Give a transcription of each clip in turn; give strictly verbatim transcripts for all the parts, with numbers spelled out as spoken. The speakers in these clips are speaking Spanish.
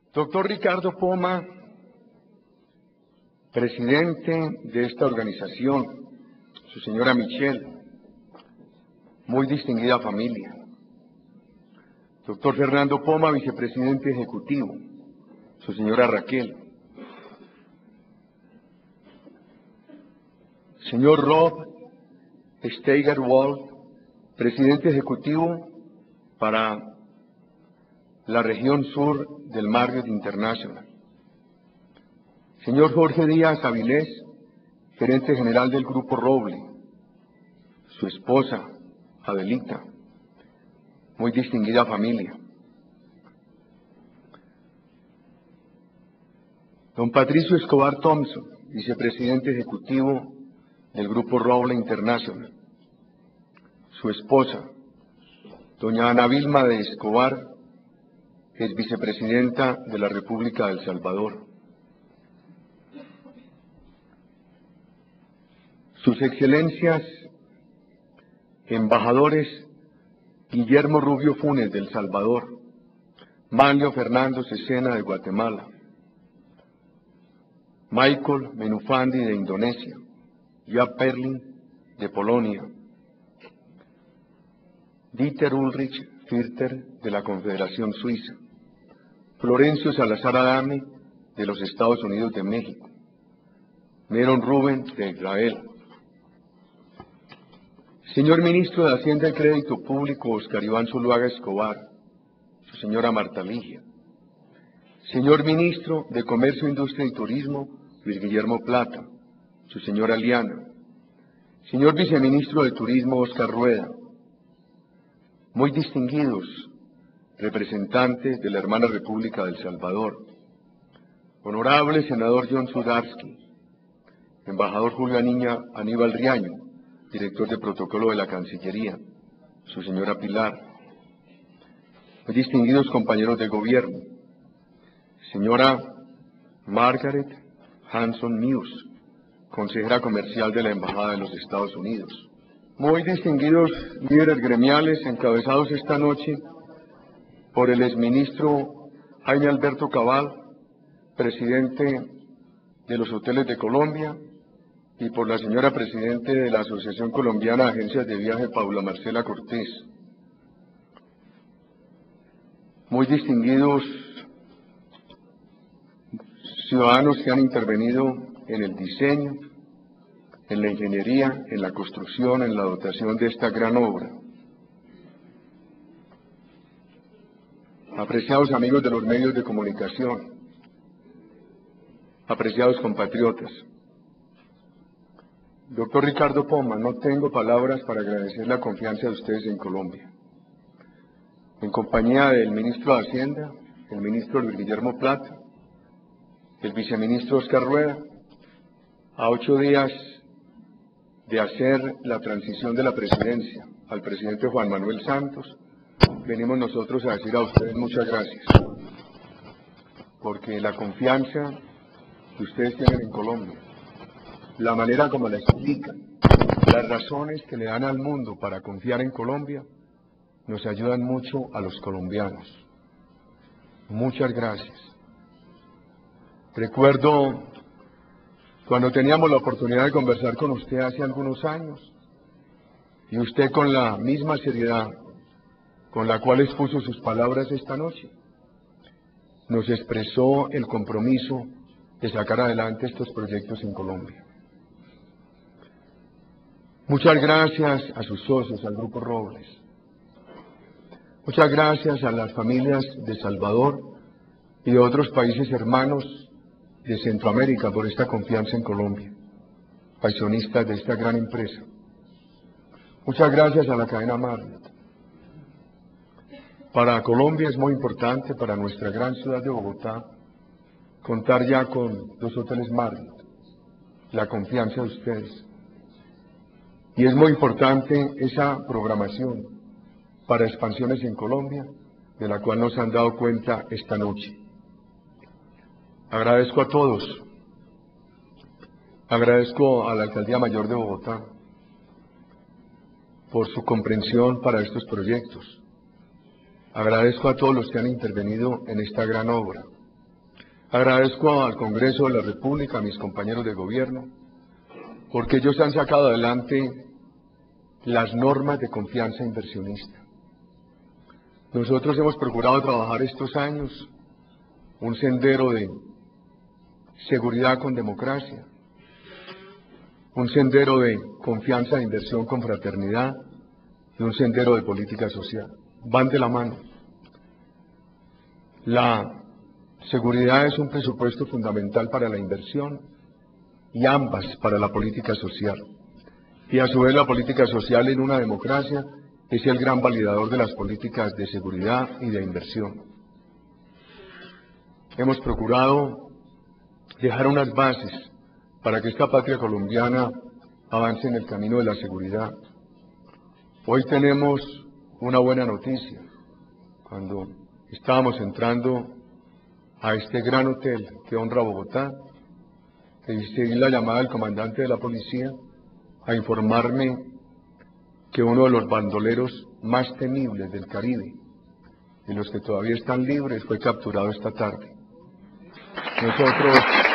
Doctor Ricardo Poma, presidente de esta organización, su señora Michelle, muy distinguida familia. Doctor Fernando Poma, vicepresidente ejecutivo, su señora Raquel. Señor Rob Steigerwald, presidente ejecutivo para la región sur del Marriott International. Señor Jorge Díaz Avilés, gerente general del Grupo Roble, su esposa, Adelita, muy distinguida familia. Don Patricio Escobar Thompson, vicepresidente ejecutivo del Grupo Roble International, su esposa, doña Ana Vilma de Escobar, es vicepresidenta de la República de El Salvador. Sus excelencias, embajadores Guillermo Rubio Funes de El Salvador, Manlio Fernando Cesena de Guatemala, Michael Menufandi de Indonesia, Jaap Perlin de Polonia, Dieter Ulrich Firter de la Confederación Suiza, Florencio Salazar Adame de los Estados Unidos de México, Meron Rubén de Israel, señor Ministro de Hacienda y Crédito Público Oscar Iván Zuluaga Escobar, su señora Marta Ligia, señor Ministro de Comercio, Industria y Turismo Luis Guillermo Plata, su señora Liana, señor Viceministro de Turismo Oscar Rueda, muy distinguidos representantes de la hermana República de El Salvador, honorable senador John Sudarsky, embajador Julio Aniña, Aníbal Riaño, director de protocolo de la Cancillería, su señora Pilar, muy distinguidos compañeros de gobierno, señora Margaret Hanson Muse, consejera comercial de la Embajada de los Estados Unidos, muy distinguidos líderes gremiales encabezados esta noche por el exministro Jaime Alberto Cabal, presidente de los Hoteles de Colombia, y por la señora presidente de la Asociación Colombiana de Agencias de Viaje, Paula Marcela Cortés. Muy distinguidos ciudadanos que han intervenido en el diseño, en la ingeniería, en la construcción, en la dotación de esta gran obra. Apreciados amigos de los medios de comunicación, apreciados compatriotas, doctor Ricardo Poma, no tengo palabras para agradecer la confianza de ustedes en Colombia. En compañía del ministro de Hacienda, el ministro Luis Guillermo Plata, el viceministro Oscar Rueda, a ocho días de hacer la transición de la presidencia al presidente Juan Manuel Santos, venimos nosotros a decir a ustedes muchas gracias, porque la confianza que ustedes tienen en Colombia, la manera como la explican, las razones que le dan al mundo para confiar en Colombia, nos ayudan mucho a los colombianos. Muchas gracias. Recuerdo cuando teníamos la oportunidad de conversar con usted hace algunos años, y usted con la misma seriedad con la cual expuso sus palabras esta noche, nos expresó el compromiso de sacar adelante estos proyectos en Colombia. Muchas gracias a sus socios, al Grupo Robles. Muchas gracias a las familias de Salvador y de otros países hermanos de Centroamérica por esta confianza en Colombia, accionistas de esta gran empresa. Muchas gracias a la cadena Marriott. Para Colombia es muy importante, para nuestra gran ciudad de Bogotá, contar ya con los hoteles Marriott, la confianza de ustedes. Y es muy importante esa programación para expansiones en Colombia, de la cual nos han dado cuenta esta noche. Agradezco a todos, agradezco a la Alcaldía Mayor de Bogotá por su comprensión para estos proyectos. Agradezco a todos los que han intervenido en esta gran obra, Agradezco al Congreso de la República, a mis compañeros de gobierno, porque ellos han sacado adelante las normas de confianza inversionista. Nosotros hemos procurado trabajar estos años un sendero de seguridad con democracia, un sendero de confianza de inversión con fraternidad y un sendero de política social. Van de la mano. La seguridad es un presupuesto fundamental para la inversión y ambas para la política social. Y a su vez la política social en una democracia es el gran validador de las políticas de seguridad y de inversión. Hemos procurado dejar unas bases para que esta patria colombiana avance en el camino de la seguridad. Hoy tenemos una buena noticia. Cuando estábamos entrando a este gran hotel que honra Bogotá, recibí la llamada del comandante de la policía a informarme que uno de los bandoleros más temibles del Caribe, y los que todavía están libres, fue capturado esta tarde. Nosotros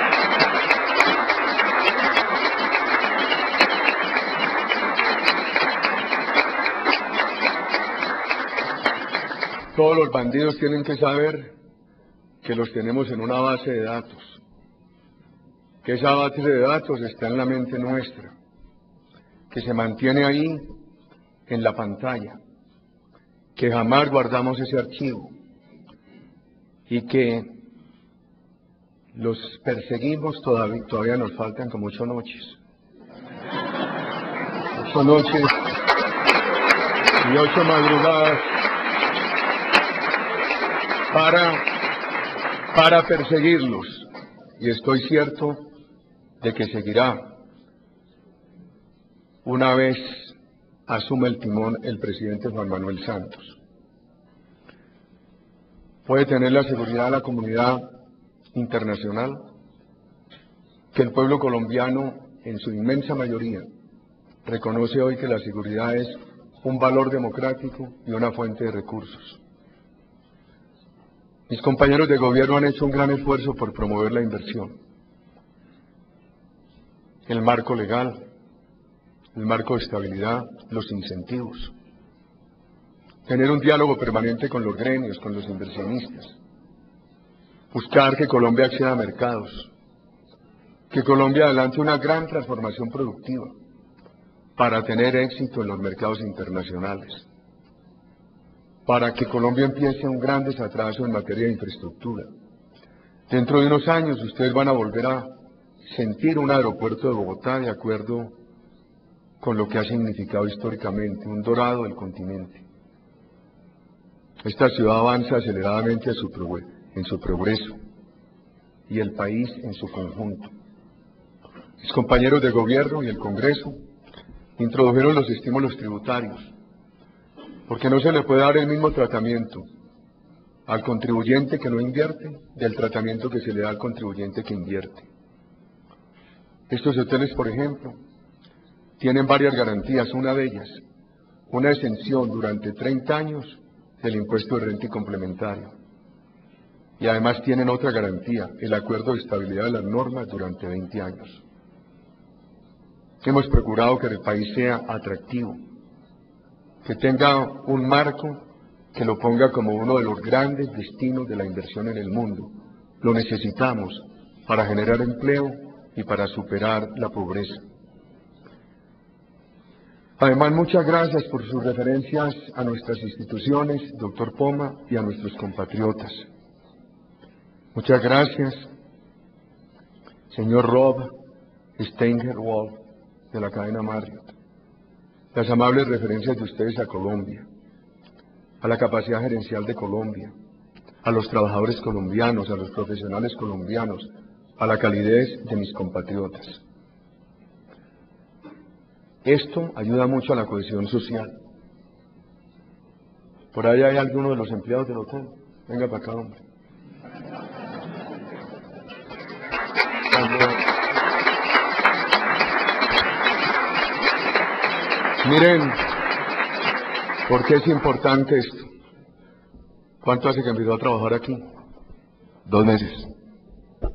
todos los bandidos tienen que saber que los tenemos en una base de datos, que esa base de datos está en la mente nuestra, que se mantiene ahí en la pantalla, que jamás guardamos ese archivo y que los perseguimos todavía, todavía nos faltan como ocho noches. Ocho noches y ocho madrugadas para, para perseguirlos. Y estoy cierto de que seguirá una vez asume el timón el presidente Juan Manuel Santos. Puede tener la seguridad de la comunidad internacional, que el pueblo colombiano, en su inmensa mayoría, reconoce hoy que la seguridad es un valor democrático y una fuente de recursos. Mis compañeros de gobierno han hecho un gran esfuerzo por promover la inversión, el marco legal, el marco de estabilidad, los incentivos, tener un diálogo permanente con los gremios, con los inversionistas, buscar que Colombia acceda a mercados, que Colombia adelante una gran transformación productiva para tener éxito en los mercados internacionales, para que Colombia empiece un gran desatraso en materia de infraestructura. Dentro de unos años ustedes van a volver a sentir un aeropuerto de Bogotá de acuerdo con lo que ha significado históricamente, un dorado del continente. Esta ciudad avanza aceleradamente a su progreso. en su progreso y el país en su conjunto. Mis compañeros de gobierno y el Congreso introdujeron los estímulos tributarios, porque no se le puede dar el mismo tratamiento al contribuyente que no invierte del tratamiento que se le da al contribuyente que invierte. Estos hoteles, por ejemplo, tienen varias garantías, una de ellas, una exención durante treinta años del impuesto de renta y complementario. Y además tienen otra garantía, el acuerdo de estabilidad de las normas durante veinte años. Hemos procurado que el país sea atractivo, que tenga un marco que lo ponga como uno de los grandes destinos de la inversión en el mundo. Lo necesitamos para generar empleo y para superar la pobreza. Además, muchas gracias por sus referencias a nuestras instituciones, doctor Poma, y a nuestros compatriotas. Muchas gracias, señor Rob Steiger-Wolf, de la cadena Marriott. Las amables referencias de ustedes a Colombia, a la capacidad gerencial de Colombia, a los trabajadores colombianos, a los profesionales colombianos, a la calidez de mis compatriotas. Esto ayuda mucho a la cohesión social. Por ahí hay alguno de los empleados del hotel. Venga para acá, hombre. Miren, ¿por qué es importante esto? ¿Cuánto hace que empezó a trabajar aquí? Dos meses.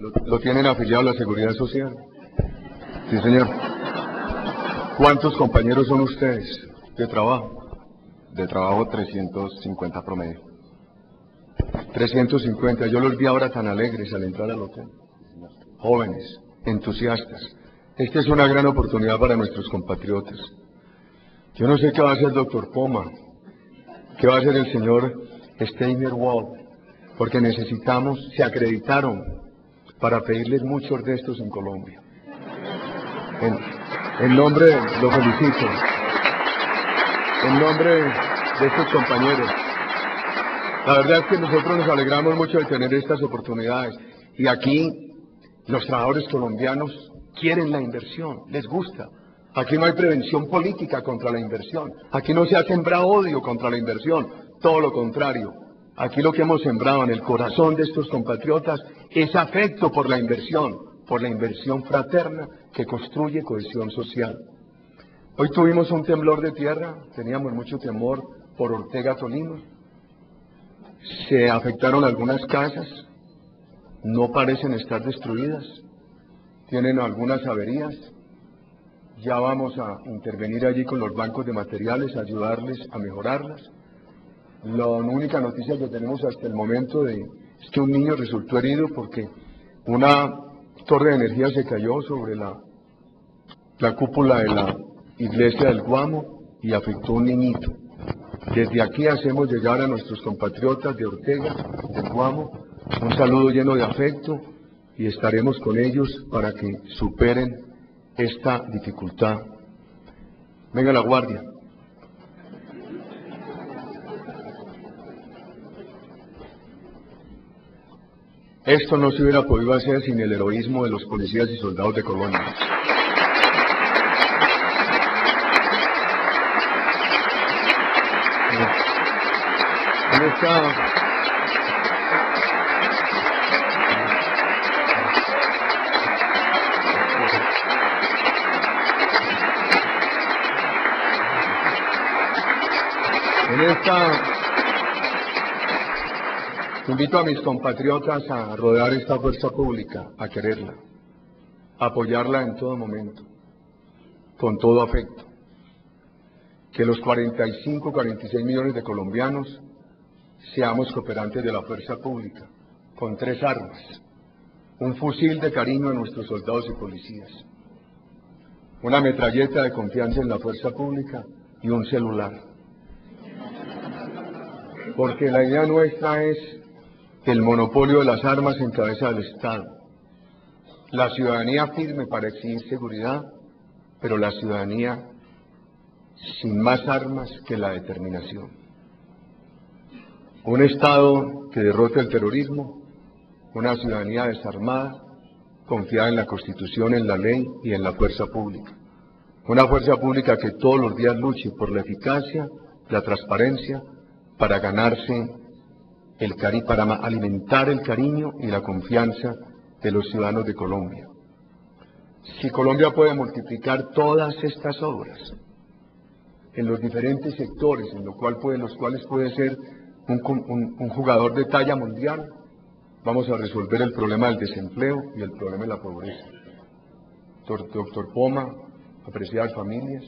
¿Lo, lo tienen afiliado a la Seguridad Social? Sí, señor. ¿Cuántos compañeros son ustedes de trabajo? De trabajo trescientos cincuenta promedio. trescientos cincuenta. Yo los vi ahora tan alegres al entrar al hotel. Jóvenes, entusiastas. Esta es una gran oportunidad para nuestros compatriotas. Yo no sé qué va a hacer el doctor Poma, qué va a hacer el señor Steigerwald, porque necesitamos, se acreditaron para pedirles muchos de estos en Colombia. En, en nombre, lo felicito, en nombre de estos compañeros. La verdad es que nosotros nos alegramos mucho de tener estas oportunidades. Y aquí los trabajadores colombianos quieren la inversión, les gusta. Aquí no hay prevención política contra la inversión. Aquí no se ha sembrado odio contra la inversión, todo lo contrario. Aquí lo que hemos sembrado en el corazón de estos compatriotas es afecto por la inversión, por la inversión fraterna que construye cohesión social. Hoy tuvimos un temblor de tierra, teníamos mucho temor por Ortega, Tolima. Se afectaron algunas casas, no parecen estar destruidas, tienen algunas averías. Ya vamos a intervenir allí con los bancos de materiales, a ayudarles a mejorarlas. La única noticia que tenemos hasta el momento de, es que un niño resultó herido porque una torre de energía se cayó sobre la, la cúpula de la iglesia del Guamo y afectó a un niñito. Desde aquí hacemos llegar a nuestros compatriotas de Ortega, del Guamo, un saludo lleno de afecto y estaremos con ellos para que superen esta dificultad. Venga la guardia. Esto no se hubiera podido hacer sin el heroísmo de los policías y soldados de Colombia. En esta En esta, invito a mis compatriotas a rodear esta fuerza pública, a quererla, a apoyarla en todo momento, con todo afecto. Que los cuarenta y cinco, cuarenta y seis millones de colombianos seamos cooperantes de la fuerza pública, con tres armas, un fusil de cariño a nuestros soldados y policías, una metralleta de confianza en la fuerza pública y un celular. Porque la idea nuestra es que el monopolio de las armas en cabeza del Estado. La ciudadanía firme para exigir seguridad, pero la ciudadanía sin más armas que la determinación. Un Estado que derrote el terrorismo, una ciudadanía desarmada, confiada en la Constitución, en la ley y en la fuerza pública. Una fuerza pública que todos los días luche por la eficacia, la transparencia, para ganarse el cari para alimentar el cariño y la confianza de los ciudadanos de Colombia. Si Colombia puede multiplicar todas estas obras en los diferentes sectores, en lo cual puede, los cuales puede ser un, un, un jugador de talla mundial, vamos a resolver el problema del desempleo y el problema de la pobreza. Doctor, doctor Poma, apreciadas familias,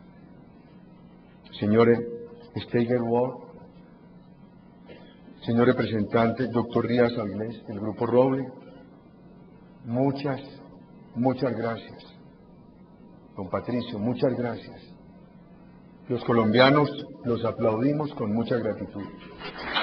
señores Steigerwald, señor representante, doctor Díaz Avilés, del Grupo Roble, muchas, muchas gracias. Don Patricio, muchas gracias. Los colombianos los aplaudimos con mucha gratitud.